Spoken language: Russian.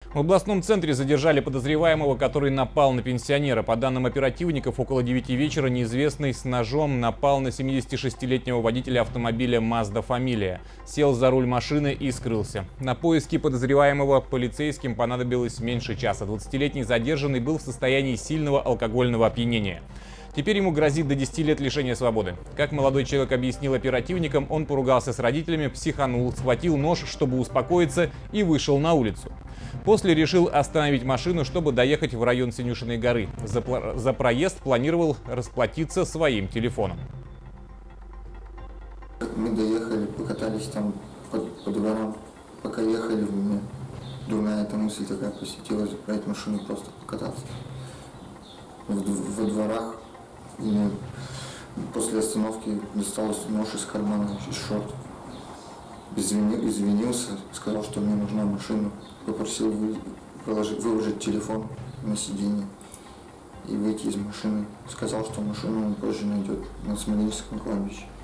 В областном центре задержали подозреваемого, который напал на пенсионера. По данным оперативников, около 9 вечера неизвестный с ножом напал на 76-летнего водителя автомобиля Mazda Familia. Сел за руль машины и скрылся. На поиски подозреваемого полицейским понадобилось меньше часа. 20-летний задержанный был в состоянии сильного алкогольного опьянения. Теперь ему грозит до 10 лет лишения свободы. Как молодой человек объяснил оперативникам, он поругался с родителями, психанул, схватил нож, чтобы успокоиться, и вышел на улицу. После решил остановить машину, чтобы доехать в район Синюшиной горы. За проезд планировал расплатиться своим телефоном. Мы доехали, покатались там по дворам. Пока ехали, у меня дурная эта мысль такая посетила, заправить машину, просто покататься. Во дворах мне после остановки досталось нож из кармана, из шорт. Извинился, сказал, что мне нужна машина. Попросил выложить телефон на сиденье и выйти из машины. Сказал, что машину он позже найдет на Смоленском кладбище.